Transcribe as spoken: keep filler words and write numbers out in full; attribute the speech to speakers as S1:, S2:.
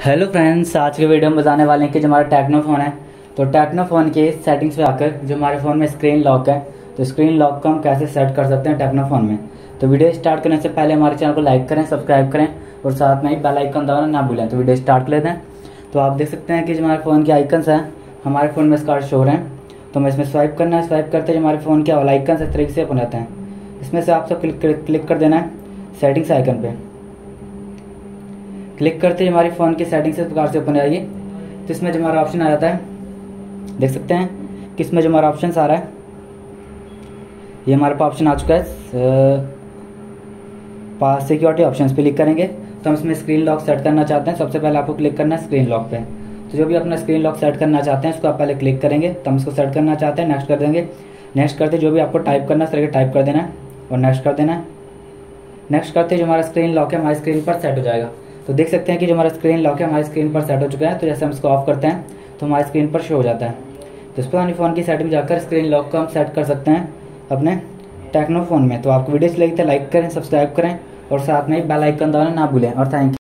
S1: Hello friends, आज के video में बताने वाले हैं कि जो हमारा टेक्नो फ़ोन है तो टेक्नो फ़ोन के सेटिंग्स पे आकर जो हमारे फ़ोन में स्क्रीन लॉक है तो स्क्रीन लॉक को हम कैसे सेट कर सकते हैं टेक्नो फ़ोन में। तो वीडियो स्टार्ट करने से पहले हमारे चैनल को लाइक करें, सब्सक्राइब करें और साथ में ही बेल आइकन दबाना ना भूलें। तो वीडियो स्टार्ट कर लेते हैं। तो आप देख सकते हैं कि जो हमारे फ़ोन के आइकन्स हैं हमारे फ़ोन में इसका शो हो रहे हैं। तो हमें इसमें स्वाइप करना है। स्वाइप करते हमारे फ़ोन के ऑल आइकन्स इस तरीके से ओपन होते हैं। इसमें से आपको क्लिक क्लिक कर देना है सेटिंग्स आइकन पे। क्लिक करते ही हमारे फ़ोन की सेटिंग्स इस प्रकार से ओपन आएगी। तो इसमें जो हमारा ऑप्शन आ जाता है, देख सकते हैं कि इसमें जो हमारा ऑप्शन आ रहा है ये हमारे पास ऑप्शन आ चुका है। पास सिक्योरिटी ऑप्शंस पे क्लिक करेंगे तो हम इसमें स्क्रीन लॉक सेट करना चाहते हैं। सबसे पहले आपको क्लिक करना है स्क्रीन लॉक पे। तो जो भी अपना स्क्रीन लॉक सेट करना चाहते हैं उसको आप पहले क्लिक करेंगे। तो हम इसको सेट करना चाहते हैं, नेक्स्ट कर देंगे। नेक्स्ट करते जो भी आपको टाइप करना है उस तरह टाइप कर देना है और नेक्स्ट कर देना है। नेक्स्ट करते जो हमारा स्क्रीन लॉक है हमारी स्क्रीन पर सेट हो जाएगा। तो देख सकते हैं कि जो हमारा स्क्रीन लॉक है हमारी स्क्रीन पर सेट हो चुका है। तो जैसे हम इसको ऑफ करते हैं तो हमारी स्क्रीन पर शो हो जाता है। तो इस पर अपने फ़ोन की सेटिंग जाकर स्क्रीन लॉक को हम सेट कर सकते हैं अपने टेक्नो फ़ोन में। तो आपको वीडियो अच्छी लगी तो लाइक करें, सब्सक्राइब करें और साथ में ही बेल आइकन दबाना ना भूलें। और थैंक यू।